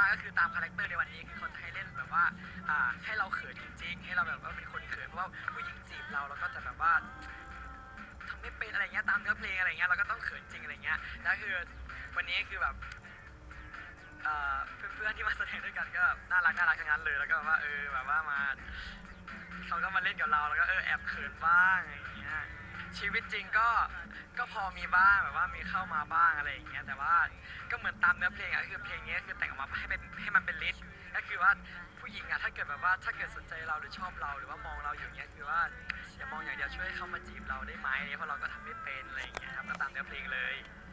ก็คือตามคาแรคเตอร์ในวันนี้คือเขาจะให้เล่นแบบว่าให้เราเขินจริงๆให้เราแบบว่าเป็นคนเขินเพราะว่าผู้หญิงจีบเราก็จะแบบว่าทำไม่เป็นอะไรเงี้ยตามเนื้อเพลงอะไรเงี้ยเราก็ต้องเขินจริงอะไรเงี้ยแล้วคือวันนี้คือแบบเพื่อนๆที่มาแสดงด้วยกันก็น่ารักทั้งนั้นเลยแล้วก็แบบว่าแบบว่ามาเขาก็มาเล่นกับเราแล้วก็แอบเขินบ้างอย่างเงี้ยชีวิตจริงก็พอมีบ้างแบบว่ามีเข้ามาบ้างอะไรอย่างเงี้ยแต่ว่าก็เหมือนตามเนื้อเพลงคือเพลงนี้คือแต่งออกมาให้มันเป็นลิสต์ก็คือว่าผู้หญิงถ้าเกิดแบบว่าถ้าเกิดสนใจเราหรือชอบเราหรือว่ามองเราอยู่เงี้ยคือว่าอย่ามองอย่างเดียวช่วยเข้ามาจีบเราได้ไหมเพราะเราก็ทำไม่เป็นอะไรอย่างเงี้ยครับก็ตามเนื้อเพลงเลย